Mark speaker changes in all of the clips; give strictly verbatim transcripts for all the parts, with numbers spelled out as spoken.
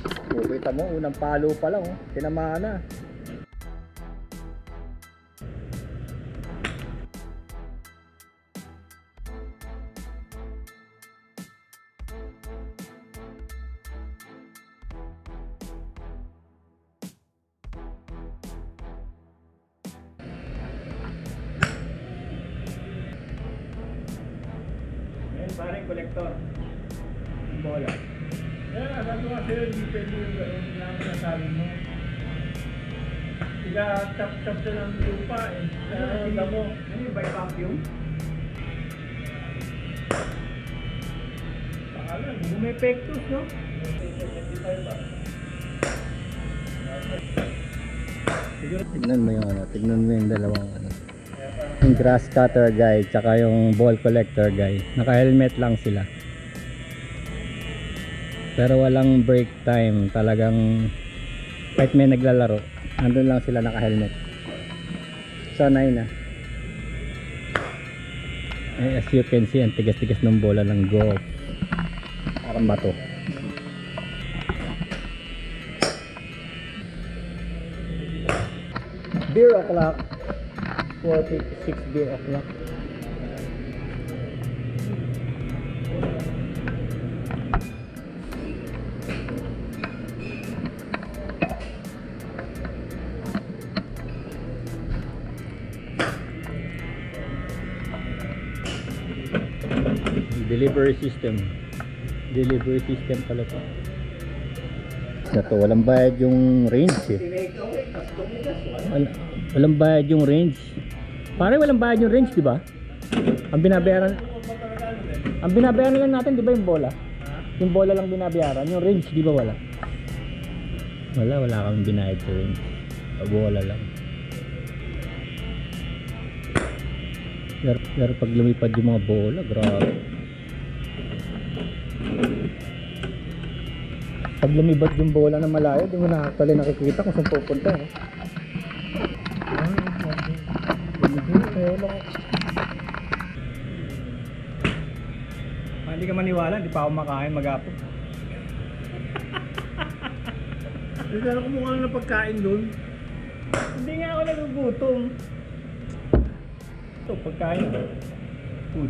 Speaker 1: O, kita mo, unang palo pa lang, oh. Tinamaan na.
Speaker 2: Parang kolektor ang bola. Yeah, sabi ko kasi hindi pwede yung gano'n lang nasabi mo. Iga-chop-chop siya ng lupa eh. Ano yung mo? Ano yung by vacuum? Pakalan, bumepektos, no?
Speaker 1: Tignan mo yung ano, tignan mo yung dalawang ano. Yung grass cutter guy tsaka yung ball collector guy, naka helmet lang sila pero walang break time, talagang kahit may naglalaro andun lang sila naka helmet. Sanay na. Eh, as you can see, ang tigas-tigas ng bola ng golf, parang bato. Beer o'clock, four fifty-six beer o'clock. Delivery system. Delivery system pala to. Na to, walang bayad yung range eh. Wal walang bayad yung range. Pare, walang bayad yung range, di ba? Ang binabayaran Ang binabayaran lang natin, di ba, yung bola? Yung bola lang binabayaran, yung range, di ba wala? Wala, wala kang binayad sa range. Bola lang. Pero, pero pag lumipad yung mga bola, grabe. Pag lumibad yung bola na malayo, di mo na actually nakikita kung saan pupunta eh.
Speaker 2: Ah, hindi ka maniwala, hindi pa ako makain mag-apo. Hindi ka na kumuha ng pagkain doon. Hindi nga ako nagugutom. Ito, pagkain. Food.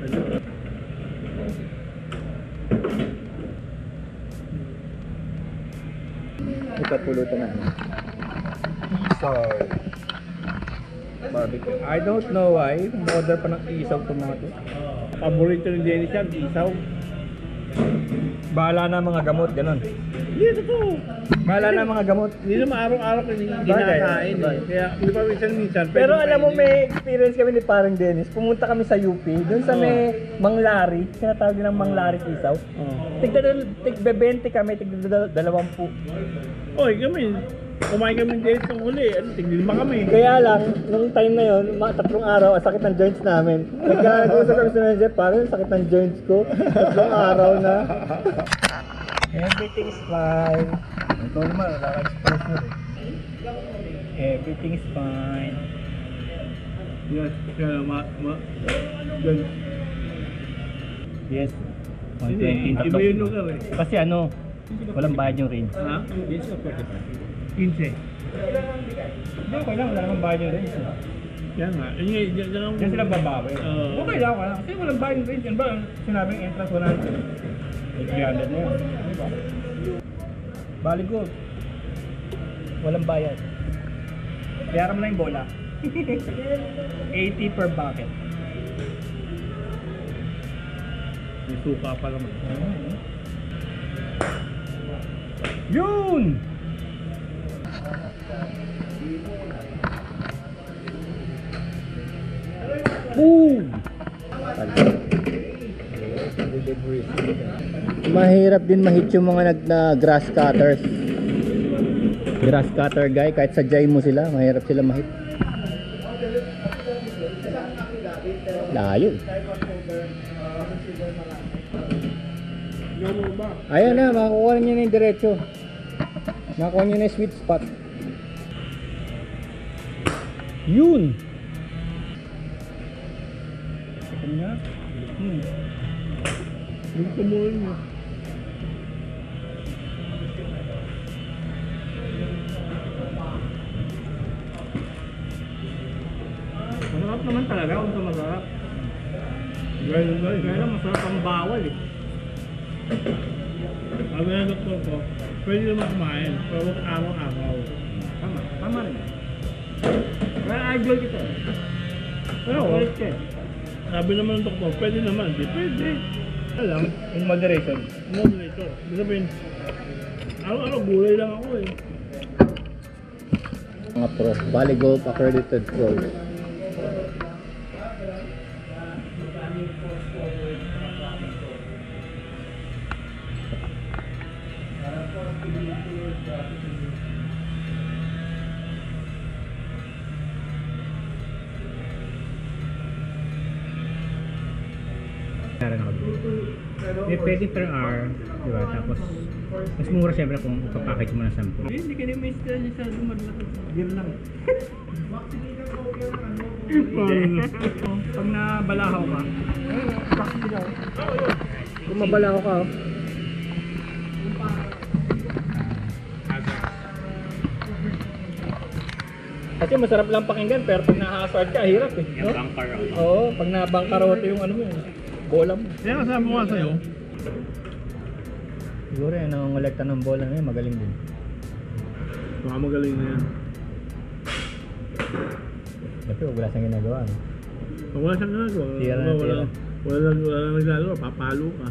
Speaker 1: Ito pulutan na.
Speaker 2: Sorry. Barbecue. I don't know why. Order pa ng isaw itong mga to. Paborito ni Dennis yan, isaw. Bahala na mga gamot, ganun. Hindi, totoo. Bahala na mga gamot. Hindi naman araw-araw ko hindi kinakain eh. Kaya hindi pa minsan-minsan.
Speaker 1: Pero alam mo, may experience kami ni parang Dennis. Pumunta kami sa U P, doon sa may Manglari. Sinatawag nilang Manglari isaw. Tigbe twenty kami, tigbe dalawampu.
Speaker 2: Oy, kami. Kumain kami din itong huli. Ano, tignan naman kami.
Speaker 1: Kaya lang, nung time na yun, mga tatlong araw, ang sakit ng joints namin. Nagkakagusto kami sa manager, parang sakit ng joints ko. Tatlong araw na. Everything's fine.
Speaker 2: Ito naman, wala ka express mo rin.
Speaker 1: Everything's fine.
Speaker 2: Yes, kaya ma... ma... Yan.
Speaker 1: Yes.
Speaker 2: Hindi, iba yung lugar eh.
Speaker 1: Kasi ano, walang bayad yung range.
Speaker 2: Ha?
Speaker 1: Yes, of course.
Speaker 2: quince.
Speaker 1: Hindi, okay lang, wala namang bayad yung range.
Speaker 2: Kaya nga, yun nga, dyan lang...
Speaker 1: Diyan sila babawi.
Speaker 2: Oo.
Speaker 1: Okay lang, wala. Kasi walang bayad yung range. Yan ba, sinabing entrance one hundred. three hundred na yun. Diba? Bali good. Walang bayad. Bayaran mo na yung bola. eighty per bucket.
Speaker 2: May suka pa naman.
Speaker 1: Yun! Boom! Mahirap din ma-hit yung mga nag na grass cutters. Grass cutter guy, kahit sadyay mo sila, mahirap sila ma-hit. Layo. Ayan na, makakuha niya na yung diretso. Makakuha niya na yung sweet spot. Yun! Ito nga. Hmm.
Speaker 2: Yung kumuhin mo. Masarap naman talaga kung sa masarap. Gaya guys. Kaya lang masarap ang bawal eh. Sabi ng doktor ko, pwede naman kumain, pero huwag araw-araw. Tama, tama rin. Kaya idol kita. Pero sabi naman ng doktor, pwede naman, di pwede. Alam,
Speaker 1: In moderation.
Speaker 2: moderator. Ibig sabihin, araw-araw gulay lang ako eh.
Speaker 1: Mga pro. Valley Golf accredited pro.
Speaker 3: May pwede per hour, di ba? Tapos, mas mura siyempre kung ipapackage mo na sample.
Speaker 2: Hindi ka naman isda niya sa dumadla. Beer lang.
Speaker 3: Pag nabalahaw ka,
Speaker 1: Kung mabalaw ka, oh. Kasi masarap lang pakinggan, pero pag na-hazard ka, hirap eh.
Speaker 3: yung bangkar ako.
Speaker 1: Oo, pag nabangkarote yung ano mo, bola mo.
Speaker 2: Kaya kasama ko nga sa'yo,
Speaker 1: Siguro yung nangongolekta ng bola na yun, magaling din.
Speaker 2: baka magaling na yan.
Speaker 1: Kasi wala siyang ginagawa. No?
Speaker 2: Pag wala siyang ginagawa,
Speaker 1: Tira na,
Speaker 2: wala,
Speaker 1: tira.
Speaker 2: wala, wala, wala nang naglalaro, papalo ka.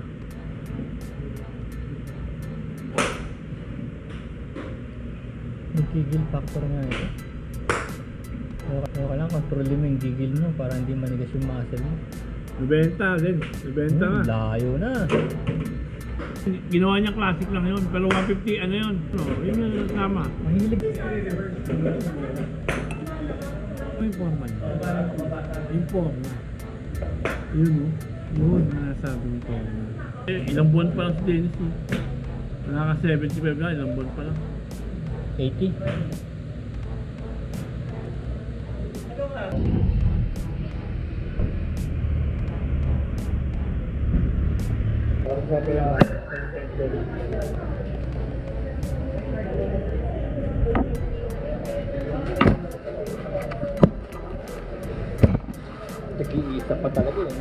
Speaker 1: Yung gigil factor nga ito. Kaya lang, kontrolin mo yung gigil mo para hindi manigas yung muscle mo.
Speaker 2: Nabenta din, nabenta nga.
Speaker 1: Hmm, layo na.
Speaker 2: Ginawa niya classic lang yun, pero one fifty ano yun. So, yun yung tama.
Speaker 1: Mahilig.
Speaker 2: May forma niya. Yung forma. Yun o. Yun na nasabi ng forma. Eh, ilang buwan pa lang si Dennis eh. Naka seventy-five na, ilang buwan pa lang.
Speaker 1: eighty. Nag-iisa pa talaga eh.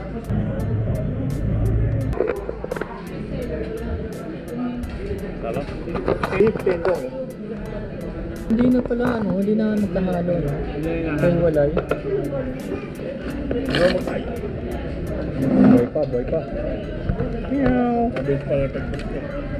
Speaker 2: Tala?
Speaker 1: fifteen lang eh. Hindi na pala ano, hindi na magkahalo. No? Kung wala yun. Boy pa, boy pa. Meow.
Speaker 2: Mabilis pa lang tagpos ko.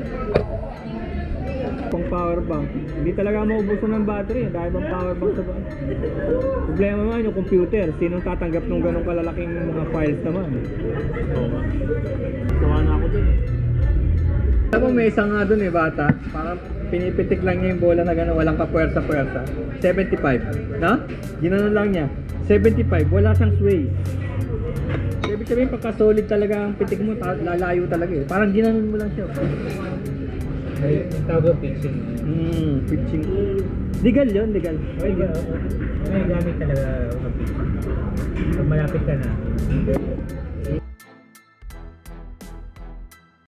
Speaker 1: Pang power bank. Hindi talaga maubusan ng battery. Dahil bang power bank sa bank. Problema naman yung computer. Sinong tatanggap ng ganong kalalaking mga files naman?
Speaker 2: Oo ba? Sawa na ako dun.
Speaker 1: Alam mo may isa nga dun eh bata. Parang pinipitik lang niya yung bola na gano'n. Walang kapuwersa-puwersa. seventy-five. No? Ginanon lang niya. seventy-five. Wala siyang sway. Ibig sabihin pagka solid talaga ang pitik mo, ta- lalayo talaga eh. Parang ginanon mo lang siya.
Speaker 3: May tawag pitching.
Speaker 1: Hmm, pitching. Legal yun, legal.
Speaker 3: May gamit talaga ang pitching. Pag malapit ka na,